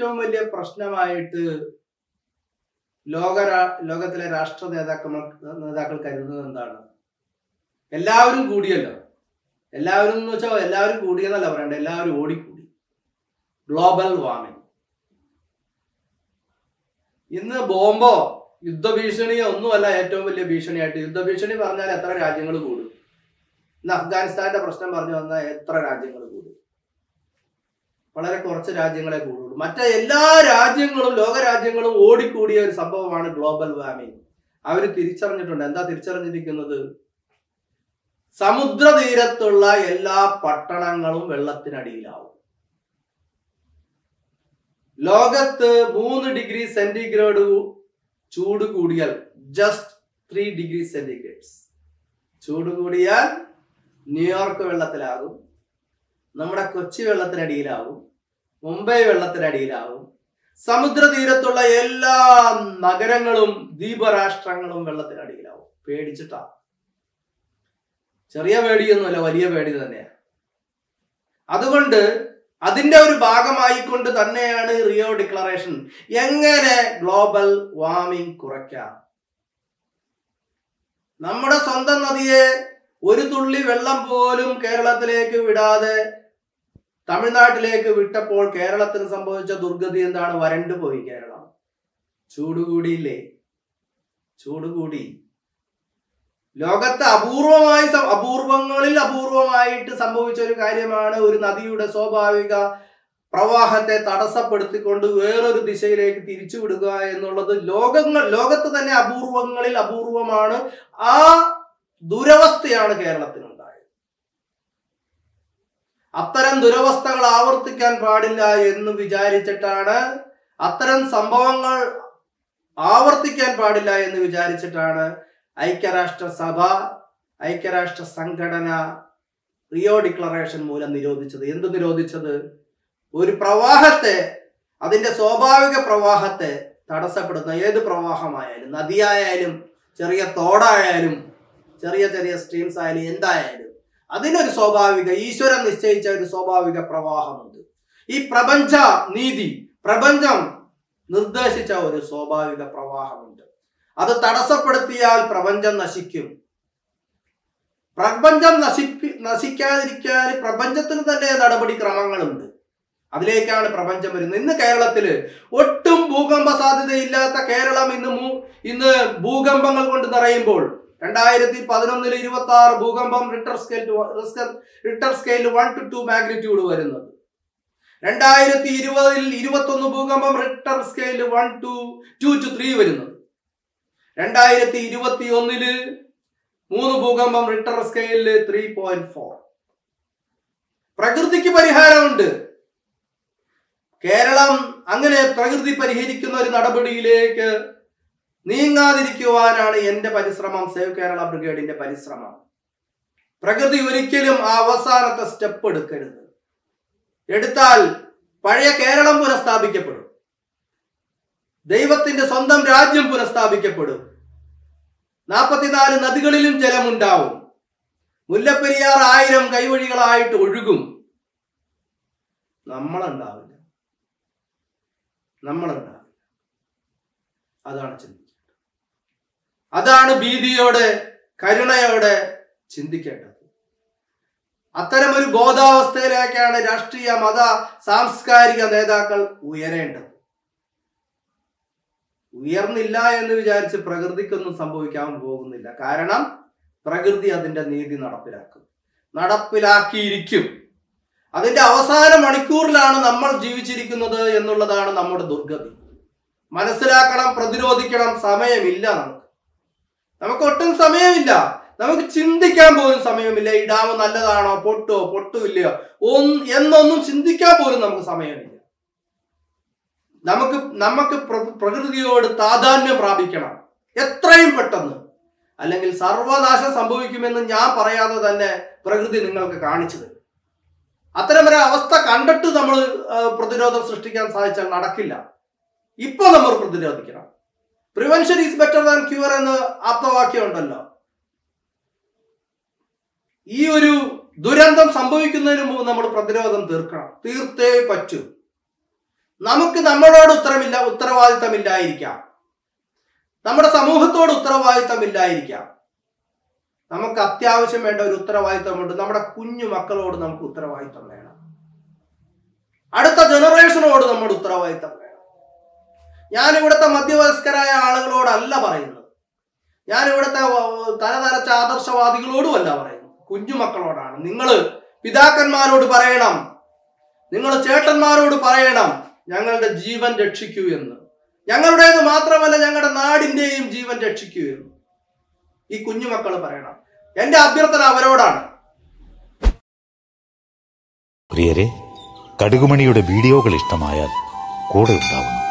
ഏറ്റവും വലിയ പ്രശ്നമായിട്ട് ലോകത്തിലെ രാഷ്ട്ര നേതാക്കൾ കരുതുന്നത് എന്താണ്? എല്ലാവരും കൂടിയല്ലോ. എല്ലാവരും എന്ന് വെച്ചാൽ എല്ലാവരും കൂടിയെന്നല്ല പറയണ്ടേ, എല്ലാവരും ഓടിക്കൂടി. Global warming. ഇന്ന് ബോംബോ യുദ്ധഭീഷണിയോ ഒന്നുമല്ല ഏറ്റവും വലിയ ഭീഷണിയായിട്ട്. യുദ്ധഭീഷണി പറഞ്ഞാൽ എത്ര രാജ്യങ്ങൾ കൂടും? ഇന്ന് അഫ്ഗാനിസ്ഥാന്റെ പ്രശ്നം പറഞ്ഞു വന്നാൽ എത്ര രാജ്യങ്ങൾ കൂടും? വളരെ കുറച്ച് രാജ്യങ്ങളെ കൂടുള്ളൂ. മറ്റേ എല്ലാ രാജ്യങ്ങളും ലോകരാജ്യങ്ങളും ഓടിക്കൂടിയ ഒരു സംഭവമാണ് ഗ്ലോബൽ വാർമിംഗ്. അവര് തിരിച്ചറിഞ്ഞിട്ടുണ്ട്. എന്താ തിരിച്ചറിഞ്ഞിരിക്കുന്നത്? സമുദ്രതീരത്തുള്ള എല്ലാ പട്ടണങ്ങളും വെള്ളത്തിനടിയിലാവും. ലോകത്ത് 3 ഡിഗ്രി സെന്റിഗ്രേഡ് ചൂട് കൂടിയാൽ, ജസ്റ്റ് 3 ഡിഗ്രി സെന്റിഗ്രേഡ്സ് ചൂട് കൂടിയാൽ ന്യൂയോർക്ക് വെള്ളത്തിലാകും, നമ്മുടെ കൊച്ചി വെള്ളത്തിനടിയിലാവും, മുംബൈ വെള്ളത്തിനടിയിലാവും, സമുദ്രതീരത്തുള്ള എല്ലാ നഗരങ്ങളും ദ്വീപരാഷ്ട്രങ്ങളും വെള്ളത്തിനടിയിലാവും. പേടിച്ചിട്ടാ. ചെറിയ പേടിയൊന്നുമല്ല, വലിയ പേടി തന്നെയാണ്. അതുകൊണ്ട് അതിന്റെ ഒരു ഭാഗമായിക്കൊണ്ട് തന്നെയാണ് റിയോ ഡിക്ലറേഷൻ. എങ്ങനെ ഗ്ലോബൽ വാർമിംഗ് കുറയ്ക്കാം? നമ്മുടെ സ്വന്തം നദിയെ ഒരു തുള്ളി വെള്ളം പോലും കേരളത്തിലേക്ക് വിടാതെ തമിഴ്നാട്ടിലേക്ക് വിട്ടപ്പോൾ കേരളത്തിന് സംഭവിച്ച ദുർഗതി എന്താണ്? വരണ്ടുപോയി കേരളം. ചൂടുകൂടിയില്ലേ? ചൂടുകൂടി. ലോകത്ത് അപൂർവങ്ങളിൽ അപൂർവമായിട്ട് സംഭവിച്ച ഒരു കാര്യമാണ് ഒരു നദിയുടെ സ്വാഭാവിക പ്രവാഹത്തെ തടസ്സപ്പെടുത്തിക്കൊണ്ട് വേറൊരു ദിശയിലേക്ക് തിരിച്ചുവിടുക എന്നുള്ളത്. ലോകത്ത് തന്നെ അപൂർവങ്ങളിൽ അപൂർവമാണ്. ആ ദുരവസ്ഥയാണ് കേരളത്തിനുണ്ടായത്. അത്തരം ദുരവസ്ഥകൾ ആവർത്തിക്കാൻ പാടില്ല എന്ന് വിചാരിച്ചിട്ടാണ്, അത്തരം സംഭവങ്ങൾ ആവർത്തിക്കാൻ പാടില്ല എന്ന് വിചാരിച്ചിട്ടാണ് ഐക്യരാഷ്ട്രസഭ, ഐക്യരാഷ്ട്ര സംഘടന റിയോ ഡിക്ലറേഷൻ മൂലം നിരോധിച്ചത്. എന്ത് നിരോധിച്ചത്? ഒരു പ്രവാഹത്തെ, അതിന്റെ സ്വാഭാവിക പ്രവാഹത്തെ തടസ്സപ്പെടുന്ന ഏത് പ്രവാഹമായാലും, നദിയായാലും ചെറിയ തോടായാലും ചെറിയ ചെറിയ സ്ട്രീംസ് ആയാലും എന്തായാലും, അതിനൊരു സ്വാഭാവിക, ഈശ്വരൻ നിശ്ചയിച്ച ഒരു സ്വാഭാവിക പ്രവാഹമുണ്ട്. ഈ പ്രപഞ്ച നീതി, പ്രപഞ്ചം നിർദ്ദേശിച്ച ഒരു സ്വാഭാവിക പ്രവാഹമുണ്ട്. അത് തടസ്സപ്പെടുത്തിയാൽ പ്രപഞ്ചം നശിക്കും. പ്രപഞ്ചം നശിക്കാതിരിക്കാൻ പ്രപഞ്ചത്തിന് തന്നെ നടപടിക്രമങ്ങളുണ്ട്. അതിലേക്കാണ് പ്രപഞ്ചം വരുന്നത്. ഇന്ന് കേരളത്തില് ഒട്ടും ഭൂകമ്പ സാധ്യതയില്ലാത്ത കേരളം ഇന്ന് ഭൂകമ്പങ്ങൾ കൊണ്ട് നിറയുമ്പോൾ 2011 26 ഭൂകമ്പം റിക്ടർ സ്കെയിൽ 1 to 2 മാഗ്നിറ്റ്യൂഡ് വരുന്നത്. 2020 21 ഭൂകമ്പം റിക്ടർ സ്കെയിൽ 1 to 2 to 3 വരുന്നത്. 2021 3 ഭൂകമ്പം റിക്ടർ സ്കെയിലിൽ 3.4. പ്രകൃതിക്ക് പരിഹാരമുണ്ട്. കേരളം അങ്ങനെ പ്രകൃതി പരിഹരിക്കുന്ന ഒരു നടപടിയിലേക്ക് നീങ്ങാതിരിക്കുവാനാണ് എന്റെ പരിശ്രമം, സേവ് കേരള ബ്രിഗേഡിന്റെ പരിശ്രമം. പ്രകൃതി ഒരിക്കലും ആ അവസാനത്തെ സ്റ്റെപ്പ് എടുക്കരുത്. എടുത്താൽ പഴയ കേരളം പുനഃസ്ഥാപിക്കപ്പെടും. ദൈവത്തിന്റെ സ്വന്തം രാജ്യം പുനഃസ്ഥാപിക്കപ്പെടും. 44 നദികളിലും ജലമുണ്ടാവും. മുല്ലപ്പെരിയാർ 1000 കൈവഴികളായിട്ട് ഒഴുകും. നമ്മളുണ്ടാവില്ല. അതാണ് ചിന്തിക്കേണ്ടത്. അതാണ് ഭീതിയോടെ, കരുണയോടെ ചിന്തിക്കേണ്ടത്. അത്തരം ഒരു ബോധാവസ്ഥയിലേക്കാണ് രാഷ്ട്രീയ, മത, സാംസ്കാരിക നേതാക്കൾ ഉയരേണ്ടത്. ഉയർന്നില്ല എന്ന് വിചാരിച്ച് പ്രകൃതിക്കൊന്നും സംഭവിക്കാൻ പോകുന്നില്ല. കാരണം പ്രകൃതി അതിന്റെ നീതി നടപ്പിലാക്കിയിരിക്കും. അതിന്റെ അവസാന മണിക്കൂറിലാണ് നമ്മൾ ജീവിച്ചിരിക്കുന്നത് എന്നുള്ളതാണ് നമ്മുടെ ദുർഗതി. മനസ്സിലാക്കണം, പ്രതിരോധിക്കണം. സമയമില്ല. നമുക്ക് ഒട്ടും സമയമില്ല. നമുക്ക് ചിന്തിക്കാൻ പോലും സമയമില്ല. ഈ ഡാം നല്ലതാണോ, പൊട്ടില്ലയോ എന്നൊന്നും ചിന്തിക്കാൻ പോലും നമുക്ക് സമയമില്ല. നമുക്ക് പ്രകൃതിയോട് താതാത്മ്യം പ്രാപിക്കണം എത്രയും പെട്ടെന്ന്. അല്ലെങ്കിൽ സർവനാശം സംഭവിക്കുമെന്ന് ഞാൻ പറയാതെ തന്നെ പ്രകൃതി നിങ്ങൾക്ക് കാണിച്ചു തരും. അത്തരമൊരു അവസ്ഥ കണ്ടിട്ട് നമ്മൾ പ്രതിരോധം സൃഷ്ടിക്കാൻ സാധിച്ചാൽ നടക്കില്ല. ഇപ്പൊ നമ്മൾ പ്രതിരോധിക്കണം. Prevention is better than cure എന്ന് ആപ്തവാക്യം ഉണ്ടല്ലോ. ഈ ഒരു ദുരന്തം സംഭവിക്കുന്നതിന് മുമ്പ് നമ്മൾ പ്രതിരോധം തീർക്കണം. തീർത്തേ പറ്റൂ. നമുക്ക് നമ്മളോട് ഉത്തരവാദിത്തമില്ലായിരിക്കാം, നമ്മുടെ സമൂഹത്തോട് ഉത്തരവാദിത്തമില്ലായിരിക്കാം. നമുക്ക് അത്യാവശ്യം വേണ്ട ഒരു ഉത്തരവാദിത്തമുണ്ട്. നമ്മുടെ കുഞ്ഞു മക്കളോട് നമുക്ക് ഉത്തരവാദിത്തം വേണം. അടുത്ത ജനറേഷനോട് നമ്മുടെ ഉത്തരവാദിത്തം വേണം. ഞാൻ ഇവിടുത്തെ മധ്യവയസ്കരായ ആളുകളോടല്ല പറയുന്നത്, ഞാൻ ഇവിടുത്തെ തലതരച്ച ആദർശവാദികളോടുമല്ല പറയുന്നത്, കുഞ്ഞുമക്കളോടാണ്. നിങ്ങൾ പിതാക്കന്മാരോട് പറയണം, നിങ്ങൾ ചേട്ടന്മാരോട് പറയണം, ഞങ്ങളുടെ ജീവൻ രക്ഷിക്കൂ എന്ന്. ഞങ്ങളുടേത് മാത്രമല്ല, ഞങ്ങളുടെ നാടിന്റെയും ജീവൻ രക്ഷിക്കൂ എന്ന് ഈ കുഞ്ഞുമക്കൾ പറയണം. എന്റെ അഭ്യർത്ഥന അവരോടാണ്. പ്രിയരെ, കടുകുമണിയുടെ വീഡിയോകൾ ഇഷ്ടമായാൽ കൂടെ ഉണ്ടാവുന്നു.